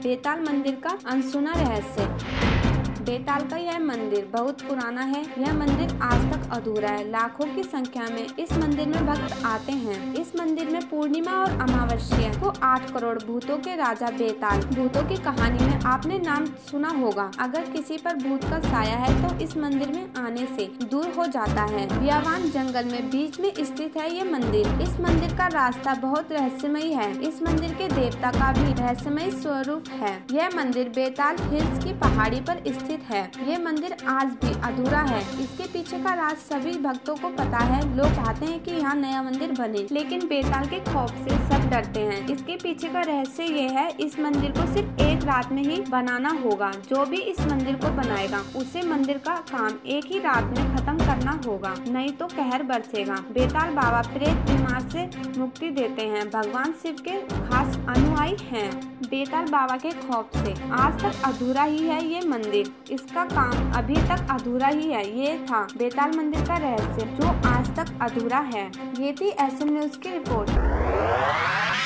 बेताल मंदिर का अनसुना रहस्य। बेताल का यह मंदिर बहुत पुराना है। यह मंदिर आज तक अधूरा है। लाखों की संख्या में इस मंदिर में भक्त आते हैं। इस मंदिर में पूर्णिमा और अमावस्या को 8 करोड़ भूतों के राजा बेताल। भूतों की कहानी में आपने नाम सुना होगा। अगर किसी पर भूत का साया है तो इस मंदिर में आने से दूर हो जाता है। बियावान जंगल में बीच में स्थित है ये मंदिर। इस मंदिर का रास्ता बहुत रहस्यमयी है। इस मंदिर के देवता का भी रहस्यमयी स्वरूप है। यह मंदिर बेताल हिल्स की पहाड़ी पर स्थित है। ये मंदिर आज भी अधूरा है। इसके पीछे का राज सभी भक्तों को पता है। लोग चाहते हैं कि यहाँ नया मंदिर बने, लेकिन बेताल के खौफ से सब डरते हैं। इसके पीछे का रहस्य ये है, इस मंदिर को सिर्फ एक रात में ही बनाना होगा। जो भी इस मंदिर को बनाएगा उसे मंदिर का काम एक ही रात में खत्म करना होगा, नहीं तो कहर बरसेगा। बेताल बाबा प्रेत बीमार से मुक्ति देते हैं। भगवान शिव के खास अनुयायी हैं। बेताल बाबा के खौफ से आज तक अधूरा ही है ये मंदिर। इसका काम अभी तक अधूरा ही है। ये था बेताल मंदिर का रहस्य जो आज तक अधूरा है। ये थी SM न्यूज़ की रिपोर्ट।